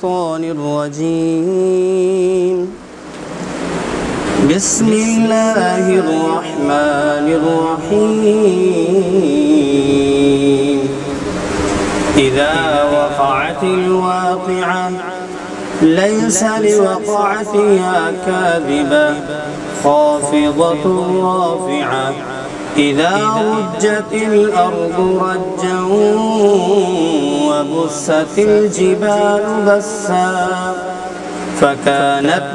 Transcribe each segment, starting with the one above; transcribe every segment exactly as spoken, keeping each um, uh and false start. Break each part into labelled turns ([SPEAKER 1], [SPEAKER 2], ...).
[SPEAKER 1] الشيطان الرجيم بسم الله الرحمن الرحيم إذا وقعت الواقعة ليس لوقعتها كاذبة خافضة رافعة إذا رجت الأرض رجا وبست الجبال بسا فكانت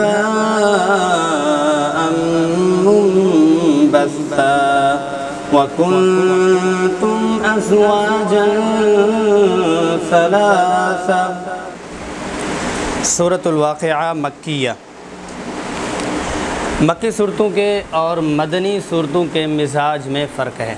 [SPEAKER 1] هباء منبثا وكنتم أزواجا ثلاثا۔ سورۃ الواقعہ مکیہ۔ مکی صورتوں کے اور مدنی صورتوں کے مزاج میں فرق ہے۔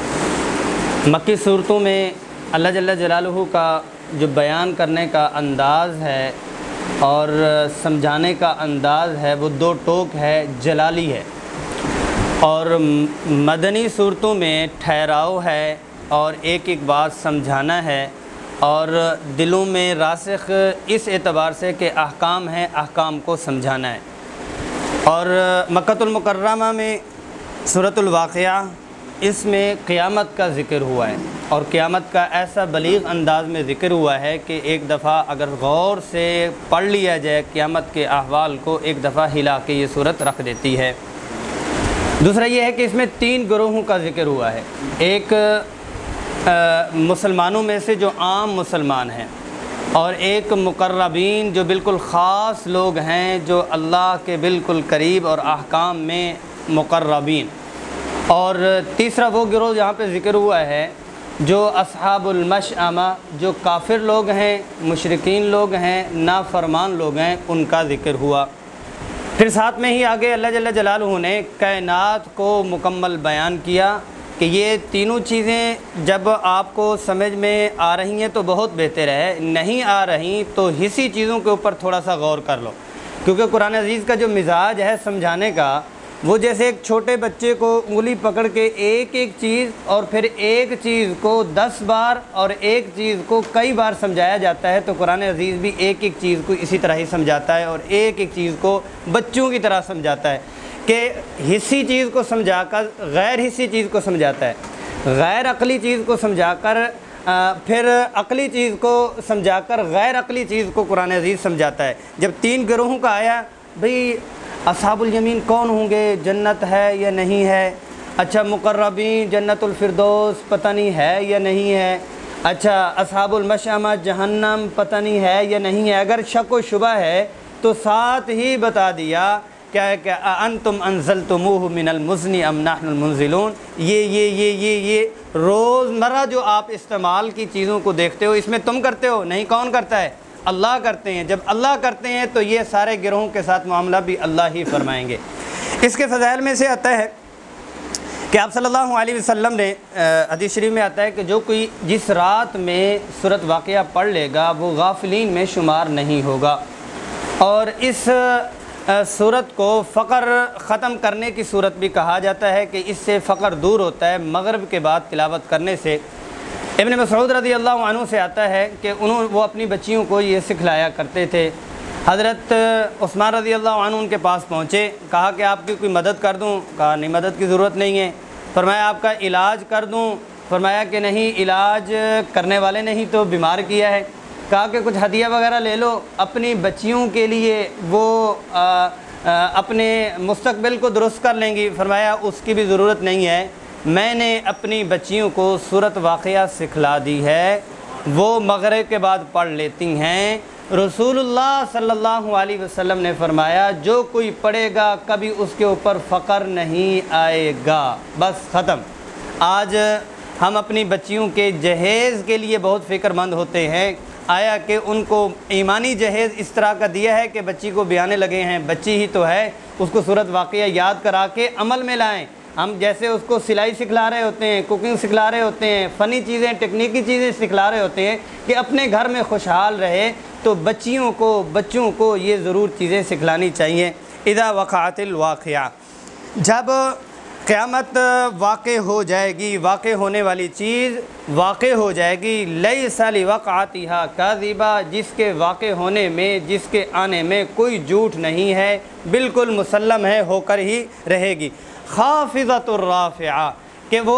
[SPEAKER 1] مکی صورتوں میں اللہ جل جلالہ کا جو بیان کرنے کا انداز ہے اور سمجھانے کا انداز ہے وہ دو ٹوک ہے، جلالی ہے، اور مدنی صورتوں میں ٹھہراؤ ہے اور ایک ایک بات سمجھانا ہے اور دلوں میں راسخ اس اعتبار سے کہ احکام ہیں، احکام کو سمجھانا ہے۔ اور مکۃ المکرمہ میں سورۃ الواقعہ، اس میں قیامت کا ذکر ہوا ہے اور قیامت کا ایسا بلیغ انداز میں ذکر ہوا ہے کہ ایک دفعہ اگر غور سے پڑھ لیا جائے قیامت کے احوال کو، ایک دفعہ ہلا کے یہ صورت رکھ دیتی ہے۔ دوسرا یہ ہے کہ اس میں تین گروہوں کا ذکر ہوا ہے۔ ایک مسلمانوں میں سے جو عام مسلمان ہیں، اور ایک مقربین جو بالکل خاص لوگ ہیں جو اللہ کے بالکل قریب اور احکام میں مقربین، اور تیسرا وہ گروہ جہاں پہ ذکر ہوا ہے جو اصحاب المشأمہ، جو کافر لوگ ہیں، مشرکین لوگ ہیں، نافرمان لوگ ہیں، ان کا ذکر ہوا۔ پھر ساتھ میں ہی آگے اللہ جل جلالہ نے کائنات کو مکمل بیان کیا کہ یہ تینوں چیزیں جب آپ کو سمجھ میں آ رہی ہیں تو بہت بہتر ہے، نہیں آ رہی تو حصی چیزوں کے اوپر تھوڑا سا غور کر لو، کیونکہ قرآن عزیز کا جو مزاج ہے سمجھانے کا، وہ جیسے ایک چھوٹے بچے کو انگلی پکڑ کے ایک ایک چیز اور پھر ایک چیز کو دس بار اور ایک چیز کو کئی بار سمجھایا جاتا ہے، تو قرآن عزیز بھی ایک ایک چیز کو اسی طرح ہی سمجھاتا ہے اور ایک ایک چیز کو بچوں کی طرح سمجھاتا ہے کہ حصی چیز کو سمجھا کر غیر حصی چیز کو سمجھاتا ہے، غیر عقلی چیز کو سمجھا کر پھر عقلی چیز کو سمجھا کر غیر عقلی چیز کو قرآن عزیز سمجھاتا ہے۔ جب تین گروہوں کا آیا، بھئی اصحاب الیمین کون ہوں گے، جنت ہے یا نہیں ہے، اچھا مقربین جنت الفردوس پتہ نہیں ہے یا نہیں ہے، اچھا اصحاب المشأمہ جہنم پتہ نہیں ہے یا نہیں ہے، اگر شک و شبہ ہے تو ساتھ ہی بتا دیا کیا ہے کہ انتم انزلتموہ من المزن ام نحن المنزلون۔ یہ یہ یہ یہ یہ روزمرہ جو آپ استعمال کی چیزوں کو دیکھتے ہو، اس میں تم کرتے ہو نہیں، کون کرتا ہے؟ اللہ کرتے ہیں۔ جب اللہ کرتے ہیں تو یہ سارے گروہوں کے ساتھ معاملہ بھی اللہ ہی فرمائیں گے۔ اس کے فضائل میں سے آتا ہے کہ آپ صلی اللہ علیہ وسلم نے حدیث شریف میں آتا ہے کہ جو کوئی جس رات میں سورۃ واقعہ پڑھ لے گا وہ غافلین میں شمار نہیں ہوگا، اور اس سورت کو فقر ختم کرنے کی صورت بھی کہا جاتا ہے کہ اس سے فقر دور ہوتا ہے مغرب کے بعد تلاوت کرنے سے۔ ابن مسعود رضی اللہ عنہ سے آتا ہے کہ انہوں وہ اپنی بچیوں کو یہ سکھلایا کرتے تھے۔ حضرت عثمان رضی اللہ عنہ ان کے پاس پہنچے، کہا کہ آپ کی کوئی مدد کر دوں؟ کہا نہیں، مدد کی ضرورت نہیں ہے۔ فرمایا آپ کا علاج کر دوں؟ فرمایا کہ نہیں، علاج کرنے والے نے ہی تو بیمار کیا ہے۔ کہا کہ کچھ ہدیہ وغیرہ لے لو اپنی بچیوں کے لیے، وہ آ آ اپنے مستقبل کو درست کر لیں گی۔ فرمایا اس کی بھی ضرورت نہیں ہے، میں نے اپنی بچیوں کو سورۃ واقعہ سکھلا دی ہے، وہ مغرب کے بعد پڑھ لیتی ہیں۔ رسول اللہ صلی اللہ علیہ وسلم نے فرمایا جو کوئی پڑھے گا کبھی اس کے اوپر فقر نہیں آئے گا، بس ختم۔ آج ہم اپنی بچیوں کے جہیز کے لیے بہت فکر مند ہوتے ہیں، آیا کہ ان کو ایمانی جہیز اس طرح کا دیا ہے کہ بچی کو بیانے لگے ہیں، بچی ہی تو ہے، اس کو سورۃ واقعہ یاد کرا کے عمل میں لائیں۔ ہم جیسے اس کو سلائی سکھلا رہے ہوتے ہیں، کوکنگ سکھلا رہے ہوتے ہیں، فنی چیزیں، ٹیکنیکی چیزیں سکھلا رہے ہوتے ہیں کہ اپنے گھر میں خوشحال رہے، تو بچیوں کو بچوں کو یہ ضرور چیزیں سکھلانی چاہیے۔ اذا وقعت الواقعہ، جب قیامت واقع ہو جائے گی، واقع ہونے والی چیز واقع ہو جائے گی، لیس لوقعتھا کاذبہ، جس کے واقع ہونے میں، جس کے آنے میں کوئی جھوٹ نہیں ہے، بالکل مسلم ہے، ہو کر ہی رہے گی۔ خافضۃ الرافعہ، کہ وہ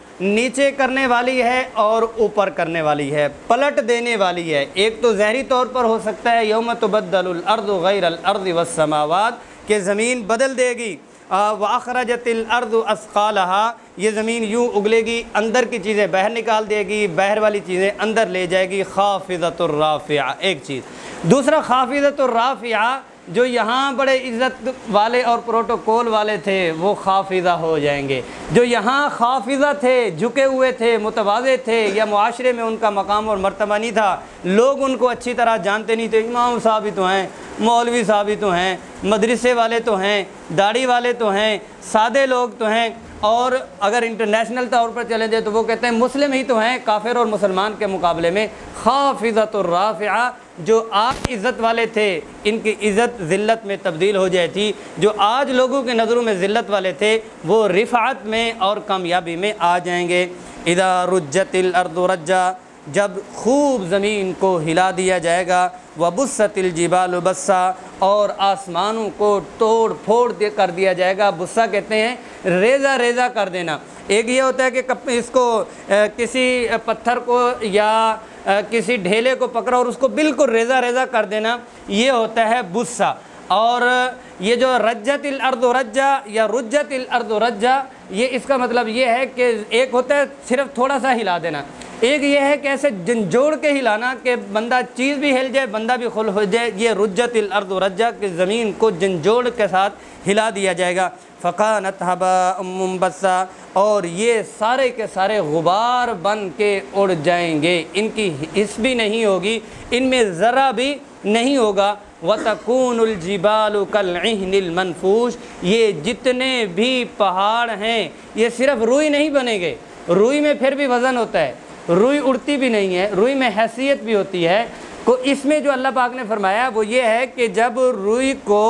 [SPEAKER 1] نیچے کرنے والی ہے اور اوپر کرنے والی ہے، پلٹ دینے والی ہے۔ ایک تو ظاہری طور پر ہو سکتا ہے یوم تبدل الارض غیر الارض والسماوات، کہ زمین بدل دے گی، وَأَخْرَجَتِ الْأَرْضُ أَثْقَالَهَا، یہ زمین یوں اگلے گی، اندر کی چیزیں باہر نکال دے گی، باہر والی چیزیں اندر لے جائے گی۔ خافضۃ الرافعہ ایک چیز۔ دوسرا خافضۃ الرافعہ، جو یہاں بڑے عزت والے اور پروٹوکول والے تھے وہ خافضہ ہو جائیں گے، جو یہاں خافضہ تھے، جھکے ہوئے تھے، متواضع تھے، یا معاشرے میں ان کا مقام اور مرتبہ نہیں تھا، لوگ ان کو اچھی طرح جانتے نہیں تھے، امام صاحب ہی تو ہیں، مولوی صاحب ہی تو ہیں، مدرسے والے تو ہیں، داڑھی والے تو ہیں، سادے لوگ تو ہیں، اور اگر انٹرنیشنل طور پر چلے جائے تو وہ کہتے ہیں مسلم ہی تو ہیں، کافر اور مسلمان کے مقابلے میں۔ خافضۃ الرافعہ، جو آج عزت والے تھے ان کی عزت ذلت میں تبدیل ہو جائے تھی، جو آج لوگوں کی نظروں میں ذلت والے تھے وہ رفعت میں اور کامیابی میں آ جائیں گے۔ اذا رجت الارض رجا، جب خوب زمین کو ہلا دیا جائے گا، وبست الجبال بسا، اور آسمانوں کو توڑ پھوڑ دے کر دیا جائے گا۔ بسا کہتے ہیں ریزہ ریزہ کر دینا۔ ایک یہ ہوتا ہے کہ اس کو کسی پتھر کو یا کسی ڈھیلے کو پکڑا اور اس کو بالکل ریزہ ریزہ کر دینا، یہ ہوتا ہے بسا۔ اور یہ جو رجت الارض رجا یا رجت الارض رجا، یہ اس کا مطلب یہ ہے کہ ایک ہوتا ہے صرف تھوڑا سا ہلا دینا، ایک یہ ہے کہ ایسے جھنجھوڑ کے ہلانا کہ بندہ چیز بھی ہل جائے، بندہ بھی خل ہو جائے۔ یہ رجت الارض رجا، کہ زمین کو جھنجھوڑ کے ساتھ ہلا دیا جائے گا۔ فکانت ھباء منبثا، اور یہ سارے کے سارے غبار بن کے اڑ جائیں گے، ان کی حس بھی نہیں ہوگی، ان میں ذرہ بھی نہیں ہوگا۔ وَتَكُونُ الْجِبَالُ كَالْعِهْنِ الْمَنْفُوشِ، یہ جتنے بھی پہاڑ ہیں یہ صرف روئی نہیں بنے گے، روئی میں پھر بھی وزن ہوتا ہے، روئی اڑتی بھی نہیں ہے، روئی میں حیثیت بھی ہوتی ہے۔ کو اس میں جو اللہ پاک نے فرمایا وہ یہ ہے کہ جب روئی کو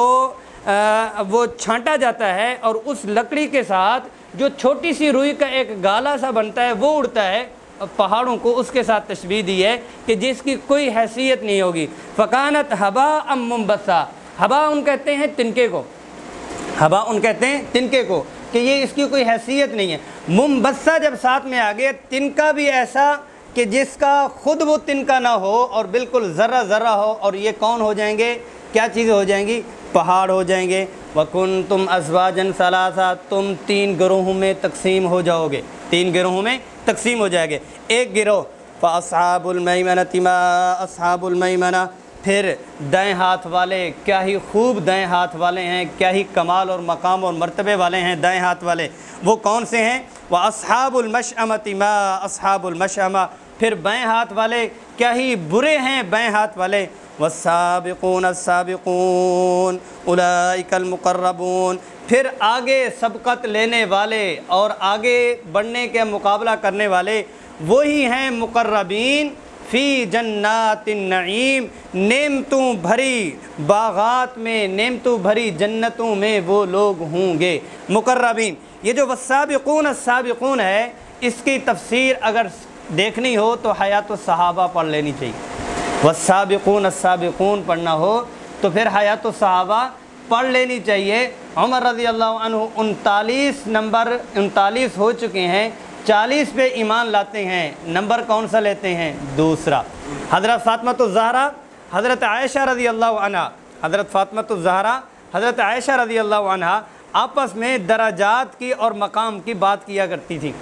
[SPEAKER 1] وہ چھانٹا جاتا ہے اور اس لکڑی کے ساتھ جو چھوٹی سی روئی کا ایک گالا سا بنتا ہے وہ اڑتا ہے، پہاڑوں کو اس کے ساتھ تشبیہ دی ہے کہ جس کی کوئی حیثیت نہیں ہوگی۔ فکانت ھباء منبثا، ھباء ان کہتے ہیں تنکے کو، ھباء ان کہتے ہیں تنکے کو، کہ یہ اس کی کوئی حیثیت نہیں ہے۔ منبثا جب ساتھ میں آگے، تنکا بھی ایسا کہ جس کا خود وہ تنکا نہ ہو اور بالکل ذرہ ذرہ ہو، اور یہ کون ہو جائیں گے؟ کیا چیزیں ہو جائیں گی؟ پہاڑ ہو جائیں گے۔ وَكُنْتُمْ أَزْوَاجًا ثَلَاثًا، تم تین گروہوں میں تقسیم ہو جاؤ گے، تین گروہوں میں تقسیم ہو جائے گے۔ ایک گروہ فَأَصْحَابُ الْمَيْمَنَةِ مَا أَصْحَابُ الْمَيْمَنَةِ، پھر دائیں ہاتھ والے، کیا ہی خوب دائیں ہاتھ والے ہیں، کیا ہی کمال اور مقام اور مرتبے والے ہیں دائیں ہاتھ والے، وہ کون سے ہیں؟ وَأَصْحَابُ الْمَشْأَمَةِ مَا أَصْحَابُ الْمَشْأَمَةِ، پھر بائیں ہاتھ والے کیا ہی برے ہیں بائیں ہاتھ والے۔ والسابقون السابقون اولئک المقربون، پھر آگے سبقت لینے والے اور آگے بڑھنے کے مقابلہ کرنے والے وہی ہیں مقربین، فی جنات النعیم، نعمتوں بھری باغات میں، نعمتوں بھری جنتوں میں وہ لوگ ہوں گے مقربین۔ یہ جو والسابقون السابقون ہے، اس کی تفسیر اگر دیکھنی ہو تو حیات الصحابہ پڑھ لینی چاہیے۔ والسابقون السابقون پڑھنا ہو تو پھر حیات الصحابہ پڑھ لینی چاہیے۔ عمر رضی اللہ عنہ انتالیس نمبر انتالیس ہو چکے ہیں، چالیس پہ ایمان لاتے ہیں، نمبر کون سا لیتے ہیں؟ دوسرا۔ حضرت فاطمۃ الزہرا، حضرت عائشہ رضی اللہ عنہ، حضرت فاطمۃ الزہرا، حضرت عائشہ رضی اللہ عنہ آپس میں درجات کی اور مقام کی بات کیا کرتی تھی۔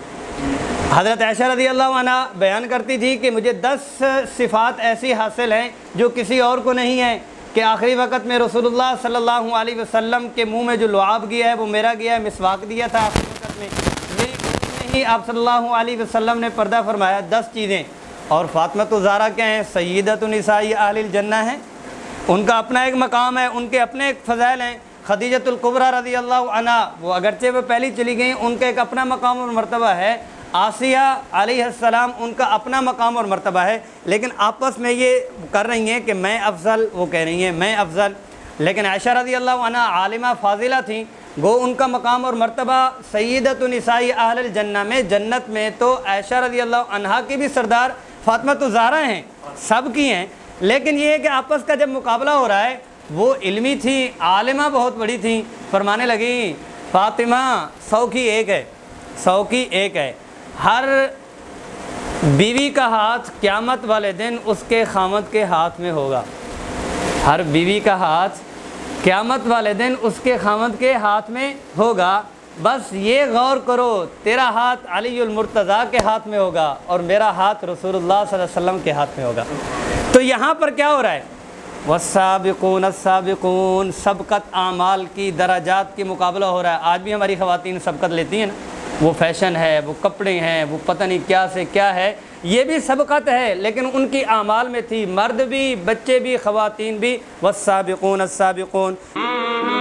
[SPEAKER 1] حضرت عائشہ رضی اللہ عنہ بیان کرتی تھی کہ مجھے دس صفات ایسی حاصل ہیں جو کسی اور کو نہیں ہیں، کہ آخری وقت میں رسول اللہ صلی اللہ علیہ وسلم کے منہ میں جو لعاب گیا ہے وہ میرا گیا ہے، مسواک دیا تھا آخری وقت میں، میری گھر میں ہی آپ صلی اللہ علیہ وسلم نے پردہ فرمایا، دس چیزیں۔ اور فاطمۃ الزہرا کیا ہیں؟ سیدۃ نساء اہل الجنہ ہیں، ان کا اپنا ایک مقام ہے، ان کے اپنے ایک فضائل ہیں۔ خدیجۃ الکبریٰ رضی اللہ عنہ، وہ اگرچہ وہ پہلی چلی گئیں، ان کا ایک اپنا مقام اور مرتبہ ہے۔ آسیہ علیہ السلام، ان کا اپنا مقام اور مرتبہ ہے، لیکن آپس میں یہ کر رہی ہیں کہ میں افضل، وہ کہہ رہی ہیں میں افضل۔ لیکن عائشہ رضی اللہ عنہ عالمہ فاضلہ تھیں، گو ان کا مقام اور مرتبہ سیدۃ النساء اہل الجنہ میں، جنت میں تو عائشہ رضی اللہ عنہا کی بھی سردار فاطمہ الزہرا ہیں، سب کی ہیں، لیکن یہ ہے کہ آپس کا جب مقابلہ ہو رہا ہے، وہ علمی تھی، عالمہ بہت بڑی تھیں، فرمانے لگیں فاطمہ سو کی ایک ہے، سو کی ایک ہے، ہر بیوی کا ہاتھ قیامت والے دن اس کے خامد کے ہاتھ میں ہوگا، ہر بیوی کا ہاتھ قیامت والے دن اس کے خامد کے ہاتھ میں ہوگا، بس یہ غور کرو تیرا ہاتھ علی المرتضیٰ کے ہاتھ میں ہوگا اور میرا ہاتھ رسول اللہ صلی اللہ علیہ وسلم کے ہاتھ میں ہوگا۔ تو یہاں پر کیا ہو رہا ہے؟ والسابقون السابقون، سبقت اعمال کی، درجات کی مقابلہ ہو رہا ہے۔ آج بھی ہماری خواتین سبقت لیتی ہیں نا، وہ فیشن ہے، وہ کپڑے ہیں، وہ پتہ نہیں کیا سے کیا ہے، یہ بھی سبقت ہے، لیکن ان کی اعمال میں تھی، مرد بھی، بچے بھی، خواتین بھی۔ والسابقون السابقون